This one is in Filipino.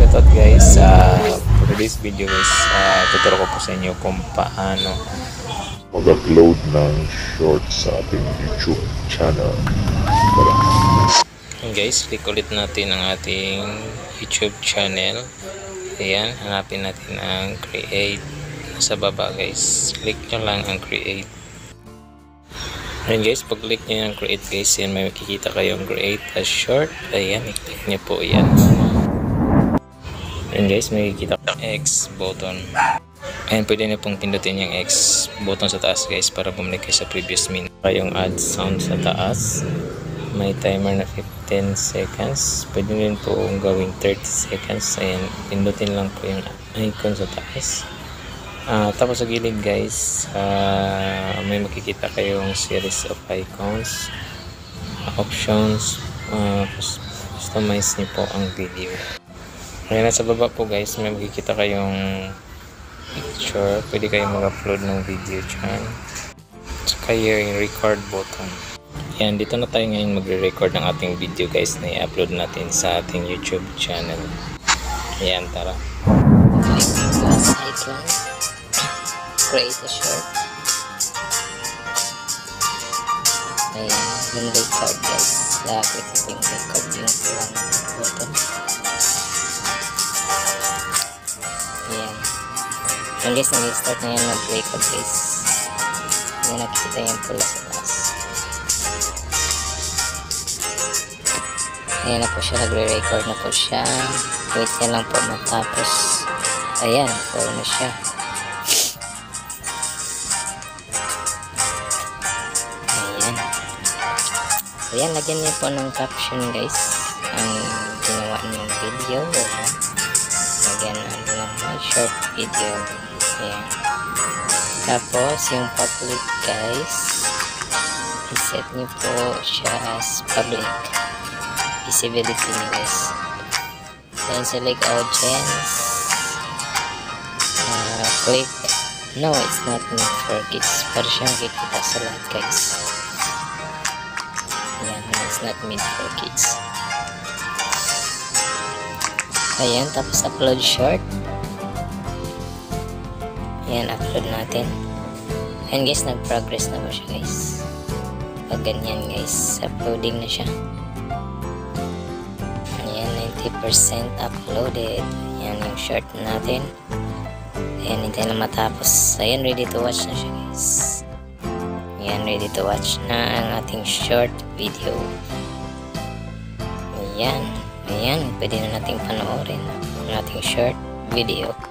shoutout guys. For this video guys, tuturo ko po sa inyo kung paano mag-upload ng shorts sa ating YouTube channel. And guys, click ulit natin ang ating YouTube channel. Ayan, hanapin natin ang create. Nasa baba guys, click nyo lang ang create. Ayan guys, pag click nyo yung create guys, yan may makikita kayong create a short. Ayan, i-click nyo po yan. Ayan guys, may makikita kayong X button. Ayan, pwede nyo pong pindutin yung X button sa taas guys para bumalik kayo sa previous minute. Kayong add sound sa taas. May timer na 15 seconds. Pwede rin po gawing 30 seconds. Ayan, pindutin lang po yung icon sa taas. Tapos sa gilid guys, may makikita kayong series of icons, options, customize niyo po ang video. Ayan, sa baba po guys, may makikita kayong picture. Pwede kayong mag-upload ng video dyan. Saka yung record button. Yan, dito na tayo ngayon magre-record ng ating video guys na i-upload natin sa ating YouTube channel. Ayan, tara. Icon. Create a short. Ayan, yung record guys. Click ito yung record yung pulang button. Ayan. Yung guys, nag-start na yan mag-record guys. Ayan, nakikita yung pula sa taas. Ayan na po siya, nagre-record na po siya. Wait niya lang po matapos. Ayan, po na siya. Ayan. Ayan, lagyan niyo po ng caption guys. Ang ginawa niyong video. Ayan. Lagyan ng my short video. Ayan. Tapos, yung public guys, iset niyo po siya as public. Visibility niyo guys. Then select audience. Click. No, it's not meant for kids. Para siyang kikita sa lahat guys. Ayan, it's not meant for kids. Ayan, tapos upload short. Ayan, upload natin. Ayan guys, nag-progress na po siya guys. Pag ganyan guys, uploading na siya. 90% uploaded. Ayan yung short natin. Ayan, hintay na matapos. Ayan, ready to watch na siya guys. Ayan, ready to watch na ang ating short video. Ayan, ayan, pwede na natin panoorin ang ating short video.